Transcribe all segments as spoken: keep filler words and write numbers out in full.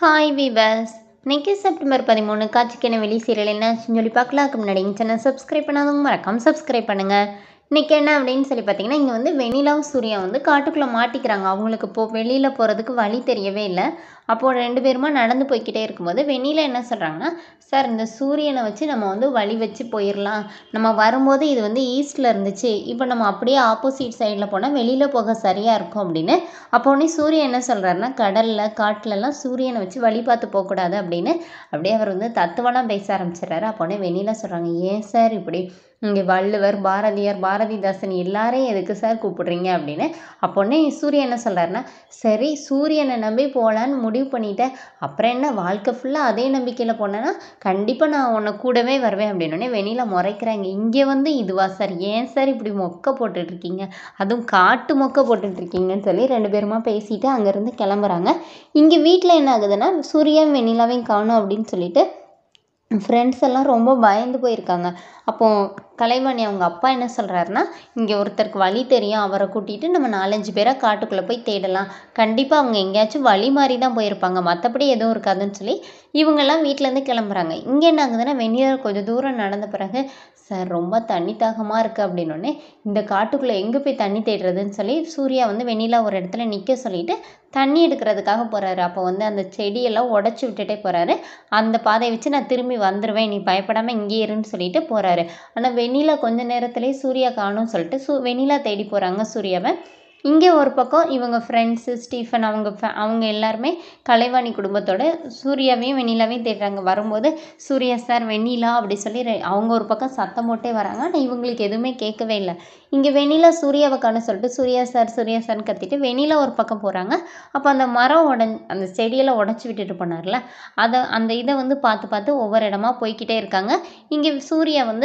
Hi viewers, இன்னைக்கு September பதிமூணு காட்சிக்கான வெளி சீரியல் என்ன சொல்லி பார்க்கலாக்கு முன்னாடி சேனல் சப்ஸ்கிரைப் பண்ணாதவங்க மறக்காம சப்ஸ்கிரைப் பண்ணுங்கள். இன்றைக்கி என்ன அப்படின்னு சொல்லி பார்த்தீங்கன்னா, இங்கே வந்து வெண்ணிலாவும் சூர்யா வந்து காட்டுக்குள்ளே மாட்டிக்கிறாங்க. அவங்களுக்கு போ வெளியில் போகிறதுக்கு வழி தெரியவே இல்லை. அப்போது ரெண்டு பேருமா நடந்து போய்கிட்டே இருக்கும்போது வெண்ணிலா என்ன சொல்கிறாங்கன்னா, சார் இந்த சூரியனை வச்சு நம்ம வந்து வழி வச்சு போயிடலாம். நம்ம வரும்போது இது வந்து ஈஸ்டில் இருந்துச்சு, இப்போ நம்ம அப்படியே ஆப்போசிட் சைடில் போனால் வெளியில் போக சரியாக இருக்கும் அப்படின்னு. அப்போ உடனே சூரியன் என்ன சொல்கிறாருன்னா, கடலில் காட்டிலலாம் சூரியனை வச்சு வழி பார்த்து போகக்கூடாது அப்படின்னு அப்படியே அவர் வந்து தத்துவலாம் பேச ஆரம்பிச்சிடறாரு. அப்போ உடனே வெண்ணிலா சொல்கிறாங்க, ஏன் சார் இப்படி இங்கே வள்ளுவர், பாரதியார், பாரதிதாசன் எல்லாரையும் எதுக்கு சார் கூப்பிடுறீங்க அப்படின்னு. அப்போன்னே சூரியன் என்ன சொல்கிறாருன்னா, சரி சூரியனை நம்பி போகலான்னு முடிவு பண்ணிட்டேன், அப்புறம் என்ன வாழ்க்கை ஃபுல்லாக அதே நம்பிக்கையில் போனேன்னா கண்டிப்பாக நான் உன்னை கூடவே வருவேன் அப்படின்னோடனே வெண்ணிலா முறைக்கிறாங்க. இங்கே வந்து இதுவா சார், ஏன் சார் இப்படி மொக்க போட்டுட்ருக்கீங்க, அதுவும் காட்டு மொக்க போட்டுட்ருக்கீங்கன்னு சொல்லி ரெண்டு பேருமா பேசிட்டு அங்கேருந்து கிளம்புறாங்க. இங்கே வீட்டில் என்ன ஆகுதுன்னா, சூர்யாவும் வெண்ணிலாவையும் காணும் அப்படின்னு சொல்லிட்டு ஃப்ரெண்ட்ஸ் எல்லாம் ரொம்ப பயந்து போயிருக்காங்க. அப்போது கலைவாணி அவங்க அப்பா என்ன சொல்கிறாருன்னா, இங்கே ஒருத்தருக்கு வழி தெரியும், அவரை கூட்டிகிட்டு நம்ம நாலஞ்சு பேரை காட்டுக்குள்ளே போய் தேடலாம், கண்டிப்பாக அவங்க எங்கேயாச்சும் வழி மாறி தான் போயிருப்பாங்க, மற்றபடி எதுவும் இருக்காதுன்னு சொல்லி இவங்கெல்லாம் வீட்டிலேருந்து கிளம்புறாங்க. இங்கே என்ன ஆகுதுன்னா, வெந்நீர் கொஞ்சம் தூரம் நடந்த பிறகு சார் ரொம்ப தண்ணி தாகமாக இருக்குது அப்படின்னோடனே, இந்த காட்டுக்குள்ளே எங்கே போய் தண்ணி தேடுறதுன்னு சொல்லி சூர்யா வந்து வெண்ணிலா ஒரு இடத்துல நிற்க சொல்லிவிட்டு தண்ணி எடுக்கிறதுக்காக போகிறாரு. அப்போ வந்து அந்த செடியெல்லாம் உடச்சி விட்டுட்டே போகிறாரு. அந்த பாதையை வச்சு நான் திரும்பி வந்துடுவேன், நீ பயப்படாமல் இங்கே இருன்னு சொல்லிட்டு போகிறாரு. ஆனால் வெண்ணிலா கொஞ்ச நேரத்துலேயே சூர்யா காணும்னு சொல்லிட்டு சூ வெண்ணிலா தேடி போகிறாங்க சூர்யாவை. இங்கே ஒரு பக்கம் இவங்க ஃப்ரெண்ட்ஸு ஸ்டீஃபன் அவங்க ஃபே அவங்க எல்லாருமே கலைவாணி குடும்பத்தோட சூர்யாவையும் வெண்ணிலாவையும் தேடுறாங்க. வரும்போது சூர்யா சார் வெண்ணிலா அப்படி சொல்லி ரெ அவங்க ஒரு பக்கம் சத்தம் போட்டே வராங்க. ஆனால் இவங்களுக்கு எதுவுமே கேட்கவே இல்லை. இங்கே வெண்ணிலா சூர்யாவை காண சொல்லிட்டு சூர்யா சார் சூர்யா சார்னு கத்திட்டு வெண்ணிலா ஒரு பக்கம் போகிறாங்க. அப்போ அந்த மரம் உடஞ்சி அந்த செடியெல்லாம் உடச்சி விட்டுட்டு போனார்ல, அதை அந்த இதை வந்து பார்த்து பார்த்து ஒவ்வொரு இடமா போய்கிட்டே இருக்காங்க. இங்கே சூர்யா வந்து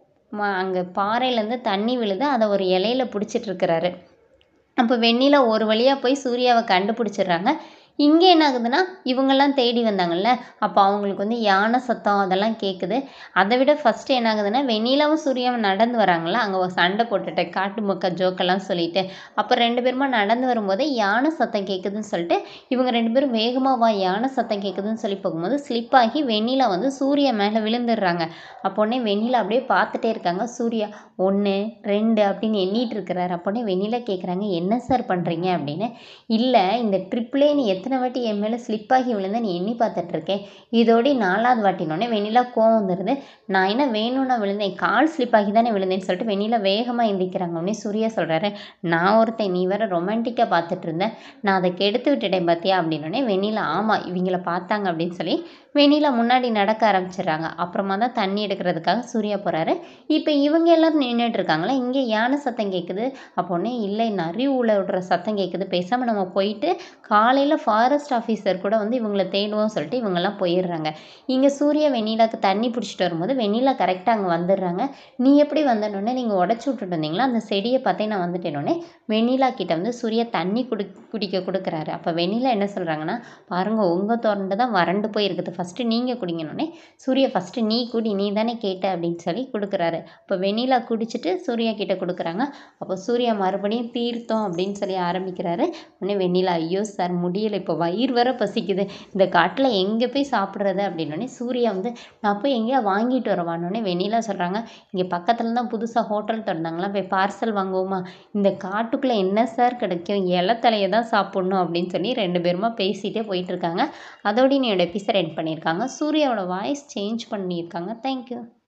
ம அங்கே பாறையிலேருந்து தண்ணி விழுது, அதை ஒரு இலையில பிடிச்சிட்டு இருக்கிறாரு. அப்போ வெண்ணிலா ஒரு வழியாக போய் சூர்யாவை கண்டுபிடிச்சிடுறாங்க. இங்கே என்ன ஆகுதுன்னா, இவங்கெல்லாம் தேடி வந்தாங்கல்ல, அப்போ அவங்களுக்கு வந்து யானை சத்தம் அதெல்லாம் கேட்குது. அதை விட ஃபஸ்ட்டு என்ன ஆகுதுன்னா, வெண்ணிலாவும் சூர்யாவும் நடந்து வராங்களா, அங்கே ஒரு சண்டை போட்டுட்டேன் காட்டு மொக்க ஜோக்கெல்லாம் சொல்லிட்டு, அப்போ ரெண்டு பேருமா நடந்து வரும்போது யானை சத்தம் கேட்குதுன்னு சொல்லிட்டு இவங்க ரெண்டு பேரும் வேகமாக வா யானை சத்தம் கேட்குதுன்னு சொல்லி போகும்போது ஸ்லிப் ஆகி வெண்ணிலா வந்து சூர்யா மேலே விழுந்துடுறாங்க. அப்போன்னே வெண்ணிலா அப்படியே பார்த்துட்டே இருக்காங்க. சூர்யா ஒன்று ரெண்டு அப்படின்னு எண்ணிட்டு இருக்கிறாரு. அப்போன்னே வெண்ணிலா கேட்குறாங்க, என்ன சார் பண்ணுறீங்க அப்படின்னு. இல்லை இந்த ட்ரிப்லே நீ எத்தனை வாட்டி என் மேலே ஸ்லிப் ஆகி விழுந்த நீ எண்ணி பார்த்துட்ருக்கேன், இதோடி நாலாவது வாட்டினோடனே வெண்ணிலா கோவம் வந்துடுது. நான் என்ன வேணும்னா விழுந்தேன், கால் ஸ்லிப் ஆகி தானே விழுந்தேன்னு சொல்லிட்டு வெண்ணிலா வேகமாக எந்திக்கிறாங்க. உடனே சூர்யா சொல்கிறாரு, நான் ஒருத்தன் நீ வேறு ரொமான்டிக்காக பார்த்துட்டு இருந்தேன், நான் அதை கெடுத்து விட்டுட்டேன் பார்த்தியா அப்படின்னோடனே வெண்ணிலா ஆமாம் இவங்கள பார்த்தாங்க அப்படின்னு சொல்லி வெண்ணிலா முன்னாடி நடக்க ஆரம்பிச்சிடுறாங்க. அப்புறமா தான் தண்ணி எடுக்கிறதுக்காக சூர்யா போகிறாரு. இப்போ இவங்க எல்லோரும் நின்றுட்டு இருக்காங்களா, இங்கே யானை சத்தம் கேட்குது. அப்போன்னே இல்லை நரி ஊழ விடுற சத்தம் கேட்குது, பேசாமல் நம்ம போயிட்டு காலையில் ஃபாரஸ்ட் ஆஃபீஸர் கூட வந்து இவங்களை தேடுவோம் சொல்லிட்டு இவங்கெல்லாம் போயிடுறாங்க. இங்கே சூர்யா வெண்ணிலாவுக்கு தண்ணி பிடிச்சிட்டு வரும்போது வெண்ணிலா கரெக்டாக அங்கே வந்துடுறாங்க. நீ எப்படி வந்தனோடனே நீங்கள் உடச்சி விட்டுட்டு வந்தீங்களா, அந்த செடியை பார்த்தே நான் வந்துட்டேனோடனே வெண்ணிலா கிட்ட வந்து சூர்யா தண்ணி குடி குடிக்க கொடுக்குறாரு. அப்போ வெண்ணிலா என்ன சொல்கிறாங்கன்னா, பாருங்கள் உங்கள் தோண்ட தான் வறண்டு போயிருக்குது, ஃபஸ்ட்டு நீங்கள் குடிங்கனோடனே சூர்யா ஃபஸ்ட்டு நீ குடி நீ தானே கேட்ட அப்படின்னு சொல்லி கொடுக்குறாரு. அப்போ வெண்ணிலா குடிச்சிட்டு சூர்யா கிட்ட கொடுக்குறாங்க. அப்போ சூர்யா மறுபடியும் தீர்த்தம் அப்படின்னு சொல்லி ஆரம்பிக்கிறாரு. உடனே வெண்ணிலா ஐயோ சார் முடியலை, இப்போ வயிறு வர பசிக்குது, இந்த காட்டில் எங்கே போய் சாப்பிட்றது அப்படின்னோடனே சூர்யா வந்து நான் போய் எங்கேயா வாங்கிட்டு வரவானோடனே வெண்ணிலா சொல்கிறாங்க, இங்கே பக்கத்தில் தான் புதுசாக ஹோட்டல் திறந்தாங்களா, போய் பார்சல் வாங்குவோமா, இந்த காட்டுக்குள்ளே என்ன சார் கிடைக்கும், இலை தலையை தான் சாப்பிட்ணும் அப்படின்னு சொல்லி ரெண்டு பேருமா பேசிகிட்டே போயிட்டுருக்காங்க. அதோடு என்னோட எபிசோட் எண்ட் பண்ணியிருக்காங்க. சூர்யாவோட வாய்ஸ் சேஞ்ச் பண்ணியிருக்காங்க. தேங்க்யூ.